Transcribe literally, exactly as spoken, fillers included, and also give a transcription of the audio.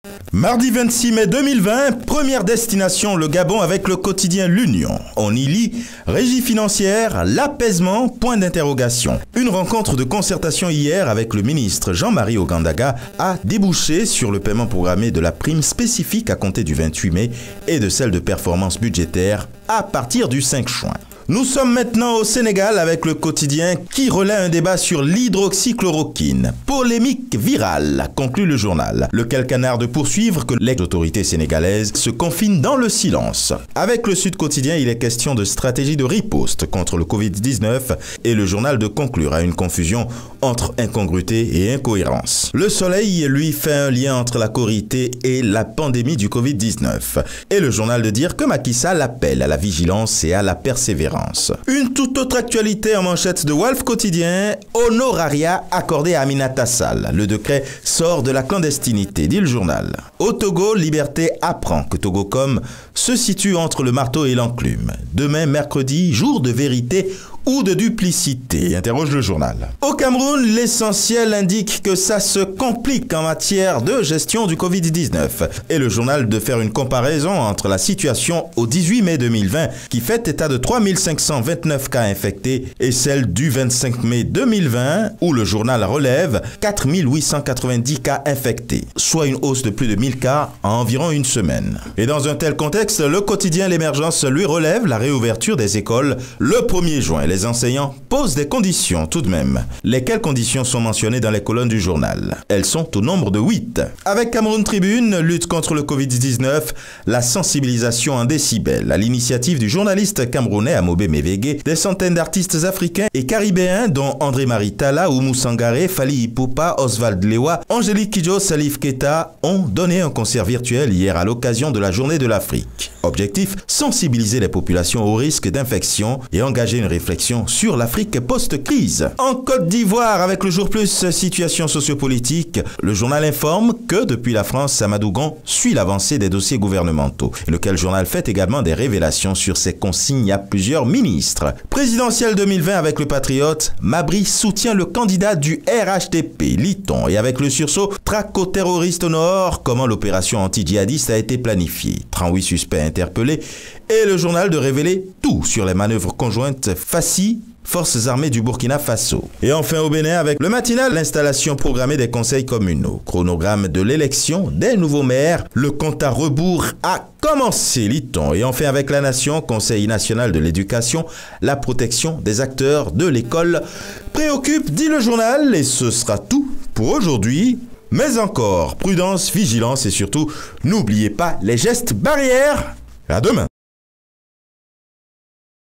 Mardi vingt-six mai deux mille vingt, première destination le Gabon avec le quotidien L'Union. On y lit régie financière, l'apaisement, point d'interrogation. Une rencontre de concertation hier avec le ministre Jean-Marie Ogandaga a débouché sur le paiement programmé de la prime spécifique à compter du vingt-huit mai et de celle de performance budgétaire à partir du cinq juin. Nous sommes maintenant au Sénégal avec le quotidien qui relaie un débat sur l'hydroxychloroquine. Polémique virale, conclut le journal. Lequel canard de poursuivre que les autorités sénégalaises se confinent dans le silence. Avec le Sud Quotidien, il est question de stratégie de riposte contre le Covid dix-neuf et le journal de conclure à une confusion entre incongruité et incohérence. Le Soleil, lui, fait un lien entre la corité et la pandémie du Covid dix-neuf. Et le journal de dire que Macky Sall appelle à la vigilance et à la persévérance. Une toute autre actualité en manchette de Walf Quotidien, honoraria accordé à Aminata Sall. Le décret sort de la clandestinité, dit le journal. Au Togo, Liberté apprend que Togocom se situe entre le marteau et l'enclume. Demain, mercredi, jour de vérité ou de duplicité, interroge le journal. Au Cameroun, l'essentiel indique que ça se complique en matière de gestion du Covid dix-neuf. Et le journal de faire une comparaison entre la situation au dix-huit mai deux mille vingt, qui fait état de trois mille cinq cent vingt-neuf cas infectés, et celle du vingt-cinq mai deux mille vingt, où le journal relève quatre mille huit cent quatre-vingt-dix cas infectés, soit une hausse de plus de mille cas en environ une semaine. Et dans un tel contexte, le quotidien L'Émergence lui relève la réouverture des écoles le premier juin. Les enseignants posent des conditions tout de même. Lesquelles conditions sont mentionnées dans les colonnes du journal? Elles sont au nombre de huit. Avec Cameroun Tribune, lutte contre le Covid dix-neuf, la sensibilisation en décibels. À l'initiative du journaliste camerounais Amobe Mevege, des centaines d'artistes africains et caribéens dont André-Marie Talla, Oumou Sangaré, Fali Ipupa, Oswald Lewa, Angélique Kidjo, Salif Keita ont donné un concert virtuel hier à l'occasion de la Journée de l'Afrique. Objectif, sensibiliser les populations au risque d'infection et engager une réflexion sur l'Afrique post-crise. En Côte d'Ivoire, avec le Jour Plus, situation sociopolitique, le journal informe que depuis la France, Amadou Gon suit l'avancée des dossiers gouvernementaux. Et lequel journal fait également des révélations sur ses consignes à plusieurs ministres. Présidentielle deux mille vingt avec le Patriote, Mabry soutient le candidat du R H D P, lit-on. Et avec le sursaut, traque aux terroristes au nord, comment l'opération anti-djihadiste a été planifiée. trente-huit suspects interpellés. Et le journal de révéler tout sur les manœuvres conjointes Fassi, Forces armées du Burkina Faso. Et enfin au Bénin avec le matinal, l'installation programmée des conseils communaux. Chronogramme de l'élection des nouveaux maires. Le compte à rebours a commencé, lit-on. Et enfin avec la Nation, Conseil national de l'éducation, la protection des acteurs de l'école préoccupe, dit le journal. Et ce sera tout pour aujourd'hui. Mais encore, prudence, vigilance et surtout, n'oubliez pas les gestes barrières. À demain.